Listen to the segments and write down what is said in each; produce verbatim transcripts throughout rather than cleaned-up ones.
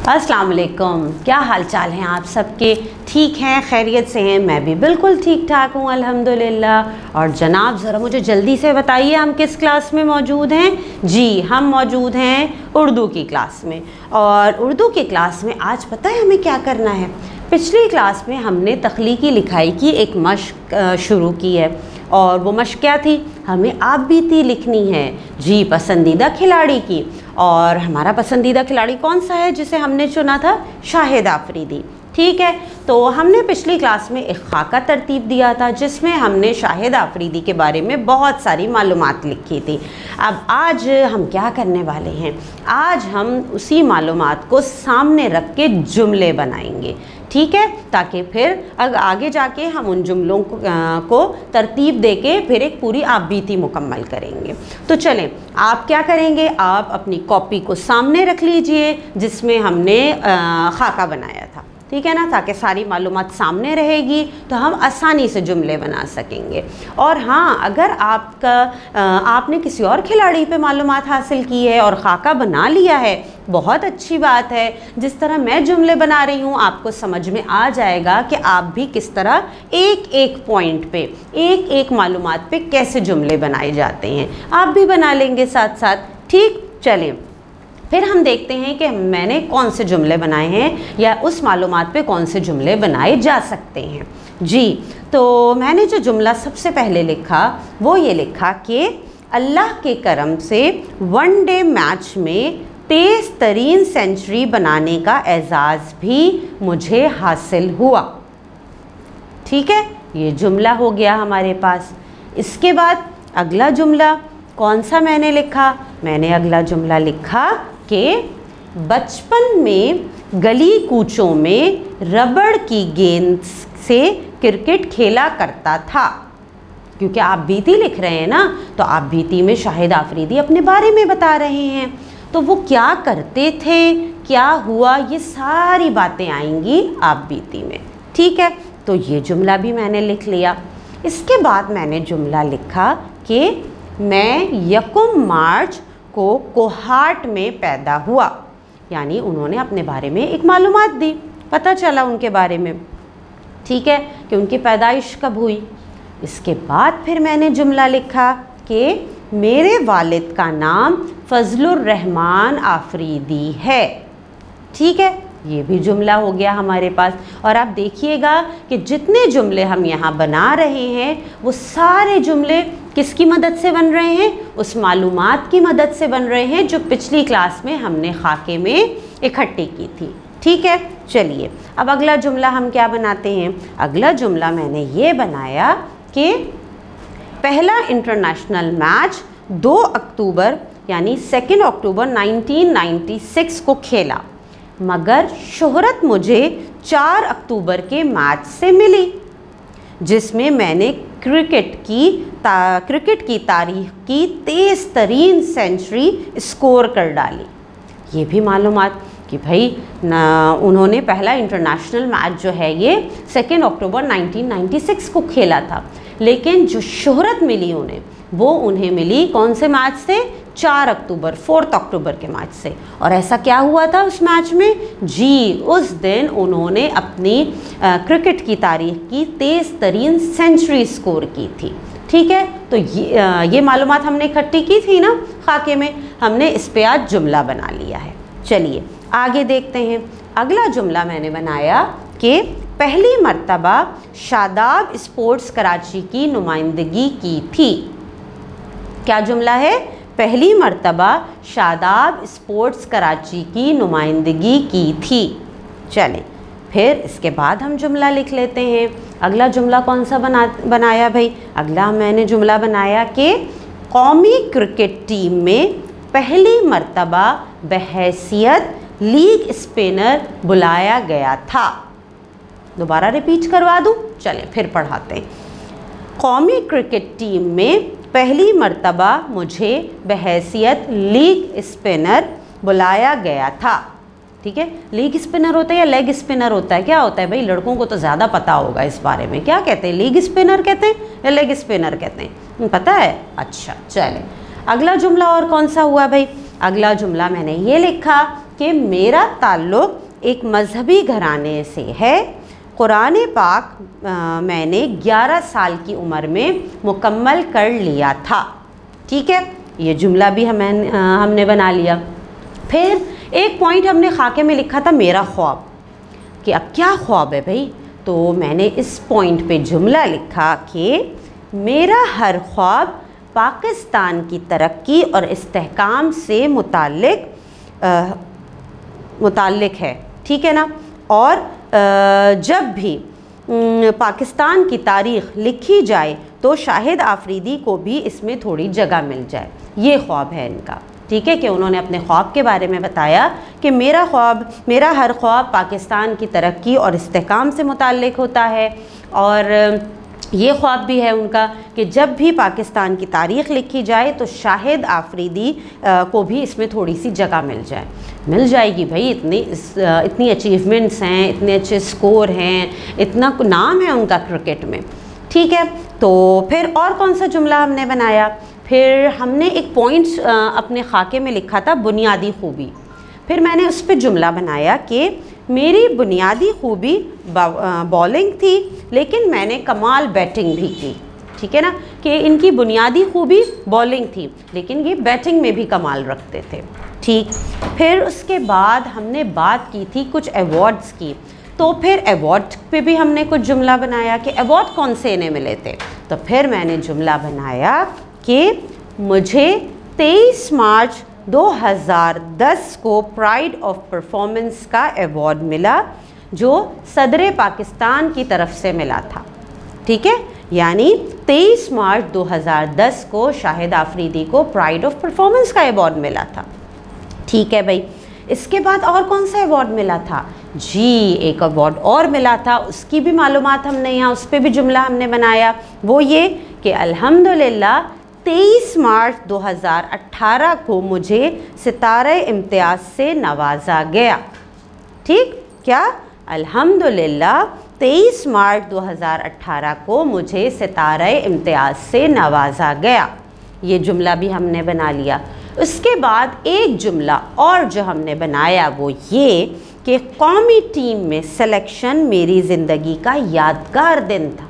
अस्सलाम वालेकुम। क्या हाल चाल हैं आप सबके? ठीक हैं, खैरियत से हैं? मैं भी बिल्कुल ठीक ठाक हूँ अल्हम्दुलिल्लाह। और जनाब ज़रा मुझे जल्दी से बताइए हम किस क्लास में मौजूद हैं? जी, हम मौजूद हैं उर्दू की क्लास में। और उर्दू की क्लास में आज पता है हमें क्या करना है? पिछली क्लास में हमने तख्लीकी लिखाई की एक मश्क शुरू की है और वो मश्क क्या थी? हमें आप बीती लिखनी है जी पसंदीदा खिलाड़ी की। और हमारा पसंदीदा खिलाड़ी कौन सा है जिसे हमने चुना था? शाहिद आफरीदी। ठीक है, तो हमने पिछली क्लास में एक खाका तरतीब दिया था जिसमें हमने शाहिद आफरीदी के बारे में बहुत सारी मालूमात लिखी थी। अब आज हम क्या करने वाले हैं? आज हम उसी मालूमात को सामने रख के जुमले बनाएंगे, ठीक है, ताकि फिर अगर आगे जाके हम उन जुमलों को, आ, को तरतीब देके फिर एक पूरी आप बीती मुकम्मल करेंगे। तो चलें, आप क्या करेंगे? आप अपनी कॉपी को सामने रख लीजिए जिसमें हमने आ, खाका बनाया था, ठीक है ना, ताकि सारी मालूमात सामने रहेगी तो हम आसानी से जुमले बना सकेंगे। और हाँ, अगर आपका आपने किसी और खिलाड़ी पे मालूमात हासिल की है और खाका बना लिया है, बहुत अच्छी बात है। जिस तरह मैं जुमले बना रही हूँ आपको समझ में आ जाएगा कि आप भी किस तरह एक एक पॉइंट पे, एक एक मालूमात पे कैसे जुमले बनाए जाते हैं, आप भी बना लेंगे साथ साथ। ठीक, चलें फिर हम देखते हैं कि मैंने कौन से जुमले बनाए हैं या उस मालूमात पे कौन से जुमले बनाए जा सकते हैं। जी, तो मैंने जो जुमला सबसे पहले लिखा वो ये लिखा कि अल्लाह के करम से वनडे मैच में तेज़ तरीन सेंचुरी बनाने का एजाज़ भी मुझे हासिल हुआ। ठीक है, ये जुमला हो गया हमारे पास। इसके बाद अगला जुमला कौन सा मैंने लिखा? मैंने अगला जुमला लिखा कि बचपन में गली कूचों में रबड़ की गेंद से क्रिकेट खेला करता था। क्योंकि आप बीती लिख रहे हैं ना, तो आप बीती में शाहिद आफरीदी अपने बारे में बता रहे हैं, तो वो क्या करते थे, क्या हुआ, ये सारी बातें आएंगी आप बीती में। ठीक है, तो ये जुमला भी मैंने लिख लिया। इसके बाद मैंने जुमला लिखा कि मैं यकुम मार्च को कोहाट में पैदा हुआ। यानी उन्होंने अपने बारे में एक मालूमात दी, पता चला उनके बारे में, ठीक है, कि उनकी पैदाइश कब हुई। इसके बाद फिर मैंने जुमला लिखा कि मेरे वालिद का नाम फजलुर रहमान आफरीदी है। ठीक है, ये भी जुमला हो गया हमारे पास। और आप देखिएगा कि जितने जुमले हम यहाँ बना रहे हैं वो सारे जुमले किसकी मदद से बन रहे हैं? उस मालूमात की मदद से बन रहे हैं जो पिछली क्लास में हमने खाके में इकट्ठी की थी। ठीक है, चलिए अब अगला जुमला हम क्या बनाते हैं? अगला जुमला मैंने ये बनाया कि पहला इंटरनेशनल मैच दो अक्टूबर यानी second October nineteen ninety six को खेला, मगर शोहरत मुझे चार अक्टूबर के मैच से मिली जिसमें मैंने क्रिकेट की ता, क्रिकेट की तारीख की तेज़ तरीन सेंचुरी स्कोर कर डाली। ये भी मालूमात कि भाई ना, उन्होंने पहला इंटरनेशनल मैच जो है ये second October nineteen ninety six को खेला था, लेकिन जो शोहरत मिली उन्हें वो उन्हें मिली कौन से मैच से? चार अक्टूबर, फोर्थ अक्टूबर के मैच से। और ऐसा क्या हुआ था उस मैच में? जी, उस दिन उन्होंने अपनी आ, क्रिकेट की तारीख की तेज़ तरीन सेंचुरी स्कोर की थी। ठीक है, तो ये आ, ये मालूमात हमने इकट्ठी की थी ना खाके में, हमने इस पे आज जुमला बना लिया है। चलिए आगे देखते हैं। अगला जुमला मैंने बनाया कि पहली मर्तबा शादाब स्पोर्ट्स कराची की नुमाइंदगी की थी। क्या जुमला है? पहली मर्तबा शादाब स्पोर्ट्स कराची की नुमाइंदगी की थी। चलें फिर इसके बाद हम जुमला लिख लेते हैं। अगला जुमला कौन सा बना बनाया भाई? अगला मैंने जुमला बनाया कि कौमी क्रिकेट टीम में पहली मर्तबा बहैसियत लीग स्पिनर बुलाया गया था। दोबारा रिपीट करवा दूँ? चलें फिर पढ़ाते हैं। कौमी क्रिकेट टीम में पहली मर्तबा मुझे बहैसियत लीग स्पिनर बुलाया गया था। ठीक है, लीग स्पिनर होता है या लेग स्पिनर होता है? क्या होता है भाई? लड़कों को तो ज़्यादा पता होगा इस बारे में। क्या कहते हैं, लीग स्पिनर कहते हैं या लेग स्पिनर कहते हैं? पता है? अच्छा, चलें अगला जुमला और कौन सा हुआ भाई? अगला जुमला मैंने ये लिखा कि मेरा ताल्लुक़ एक मजहबी घराने से है। कुरान पाक आ, मैंने ग्यारह साल की उम्र में मुकम्मल कर लिया था। ठीक है, ये जुमला भी हमें हमने बना लिया। फिर एक पॉइंट हमने खाके में लिखा था मेरा ख्वाब, कि अब क्या ख्वाब है भाई, तो मैंने इस पॉइंट पे जुमला लिखा कि मेरा हर ख्वाब पाकिस्तान की तरक्की और इस्तेहकाम से मुताल्लिक मुताल्लिक है। ठीक है ना। और आ, जब भी पाकिस्तान की तारीख़ लिखी जाए तो शाहिद आफरीदी को भी इसमें थोड़ी जगह मिल जाए। ये ख्वाब है इनका। ठीक है, कि उन्होंने अपने ख्वाब के बारे में बताया कि मेरा ख्वाब मेरा हर ख्वाब पाकिस्तान की तरक्की और इस्तेहकाम से मुताल्लिक होता है। और ये ख्वाब भी है उनका कि जब भी पाकिस्तान की तारीख़ लिखी जाए तो शाहिद आफरीदी को भी इसमें थोड़ी सी जगह मिल जाए। मिल जाएगी भाई, इतनी इतनी अचीवमेंट्स हैं, इतने अच्छे स्कोर हैं, इतना नाम है उनका क्रिकेट में। ठीक है, तो फिर और कौन सा जुमला हमने बनाया, फिर हमने एक पॉइंट अपने खाके में लिखा था बुनियादी खूबी। फिर मैंने उस पर जुमला बनाया कि मेरी बुनियादी खूबी बॉलिंग थी लेकिन मैंने कमाल बैटिंग भी की। ठीक है ना, कि इनकी बुनियादी खूबी बॉलिंग थी लेकिन ये बैटिंग में भी कमाल रखते थे। ठीक, फिर उसके बाद हमने बात की थी कुछ अवार्ड्स की, तो फिर अवार्ड पे भी हमने कुछ जुमला बनाया कि अवार्ड कौन से इन्हें मिले थे। तो फिर मैंने जुमला बनाया कि मुझे तेईस मार्च दो हज़ार दस को प्राइड ऑफ परफॉर्मेंस का अवार्ड मिला जो सदर पाकिस्तान की तरफ से मिला था। ठीक है, यानी तेईस मार्च दो हज़ार दस को शाहिद आफरीदी को प्राइड ऑफ परफॉर्मेंस का अवार्ड मिला था। ठीक है भाई, इसके बाद और कौन सा अवार्ड मिला था जी, एक अवार्ड और मिला था, उसकी भी मालूमात हमने यहाँ उस पर भी जुमला हमने बनाया। वो ये कि अल्हम्दुलिल्लाह तेईस मार्च दो हज़ार अठारह को मुझे सितारे इम्तियाज़ से नवाजा गया। ठीक, क्या अल्हम्दुलिल्लाह तेईस मार्च दो हज़ार अठारह को मुझे सितारे इम्तियाज़ से नवाजा गया। ये जुमला भी हमने बना लिया। उसके बाद एक जुमला और जो हमने बनाया वो ये कि कौमी टीम में सिलेक्शन मेरी ज़िंदगी का यादगार दिन था।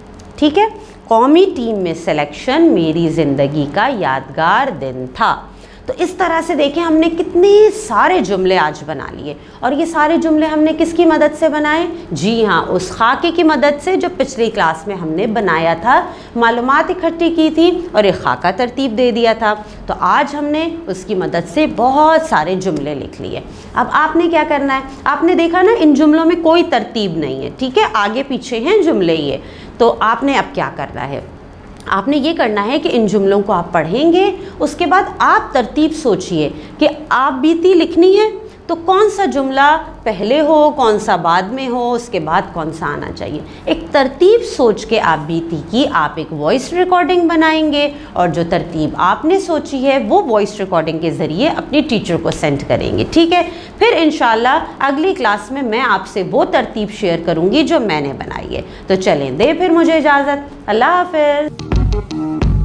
ठीक है, कौमी टीम में सिलेक्शन मेरी ज़िंदगी का यादगार दिन था। तो इस तरह से देखें हमने कितने सारे जुमले आज बना लिए, और ये सारे जुमले हमने किसकी मदद से बनाए, जी हाँ, उस खाके की मदद से जो पिछली क्लास में हमने बनाया था, मालूमात इकट्ठी की थी और एक खाका तरतीब दे दिया था। तो आज हमने उसकी मदद से बहुत सारे जुमले लिख लिए। अब आपने क्या करना है, आपने देखा ना इन जुमलों में कोई तरतीब नहीं है। ठीक है, आगे पीछे हैं जुमले ये, तो आपने अब क्या करना है, आपने ये करना है कि इन जुमलों को आप पढ़ेंगे, उसके बाद आप तरतीब सोचिए कि आप बीती लिखनी है तो कौन सा जुमला पहले हो, कौन सा बाद में हो, उसके बाद कौन सा आना चाहिए। एक तरतीब सोच के आप बीती की आप एक वॉइस रिकॉर्डिंग बनाएंगे और जो तरतीब आपने सोची है वो वॉइस रिकॉर्डिंग के ज़रिए अपनी टीचर को सेंड करेंगे। ठीक है, फिर इंशाल्लाह अगली क्लास में मैं आपसे वो तरतीब शेयर करूँगी जो मैंने बनाई है। तो चलें, दे फिर मुझे इजाज़त। अल्लाह हाफ़िज़।